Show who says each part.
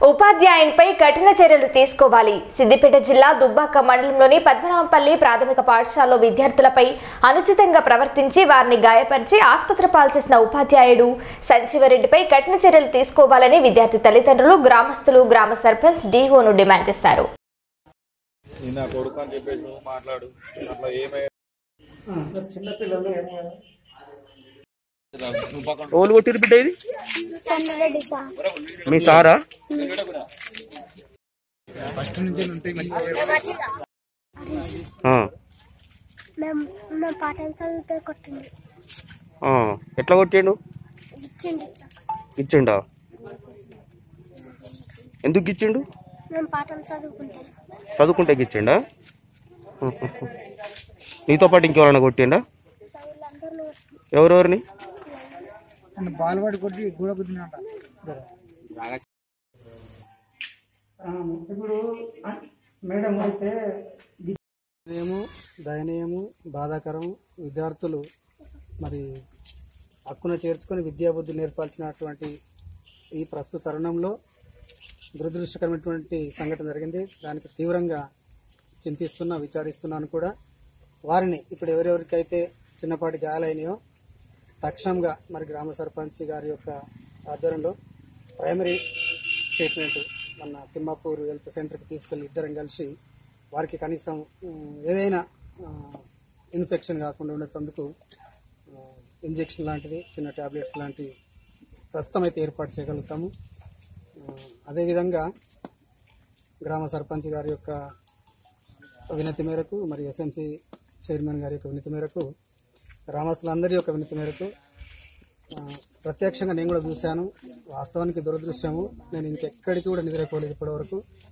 Speaker 1: ఉపాధ్యాయునిపై కఠిన చర్యలు తీసుకోవాలి. సిద్దిపేట జిల్లా దుబ్బాక మండలంలోని పద్మనాభపల్లి ప్రాథమిక పాఠశాలలో విద్యార్థులపై అనుచితంగా ప్రవర్తించి వారిని గాయపరిచి ఆసుపత్రి పాలు చేసిన ఉపాధ్యాయుడు సంజీవరెడ్డిపై కఠిన చర్యలు తీసుకోవాలని విద్యార్థి తల్లిదండ్రులు, గ్రామస్తులు, గ్రామ సర్పంచ్ డిఓను డిమాండ్ చేశారు.
Speaker 2: ఓలు కొట్టిరు బిడ్డ ఇది మీ సారా? ఎట్లా కొట్టిండు? ఇచ్చిండా? ఎందుకు ఇచ్చిండు? చదువుకుంటే ఇచ్చిండా? నీతో పాటు ఇంకెవరన్నా కొట్టిండా? ఎవరెవరిని?
Speaker 3: దయనీయము, బాధాకరం. విద్యార్థులు మరి హక్కున చేర్చుకొని విద్యాబుద్ధులు నేర్పాల్సినటువంటి ఈ ప్రస్తుత తరుణంలో దురదృష్టకరమైనటువంటి సంఘటన జరిగింది. దానికి తీవ్రంగా చింతిస్తున్నా, విచారిస్తున్నాను కూడా. వారిని ఇప్పుడు ఎవరెవరికైతే చిన్నపాటి గాయాలైనాయో తక్షణంగా మరి గ్రామ సర్పంచ్ గారి యొక్క ఆధ్వర్యంలో ప్రైమరీ ట్రీట్మెంట్ మన తిమ్మాపూర్ హెల్త్ సెంటర్కి తీసుకెళ్ళి ఇద్దరం కలిసి వారికి కనీసం ఏదైనా ఇన్ఫెక్షన్ కాకుండా ఉండేందుకు ఇంజెక్షన్ లాంటిది, చిన్న ట్యాబ్లెట్స్ లాంటివి ప్రస్తుతం అయితే ఏర్పాటు చేయగలుగుతాము. అదేవిధంగా గ్రామ సర్పంచ్ గారి యొక్క వినతి మేరకు, మరి ఎస్ఎంసీ చైర్మన్ గారి యొక్క వినతి మేరకు, గ్రామస్తులందరి యొక్క వినతి మేరకు ప్రత్యక్షంగా నేను కూడా చూశాను. వాస్తవానికి దురదృష్టము, నేను ఇంకెక్కడికి కూడా నిద్రపోలేదు ఇప్పటివరకు.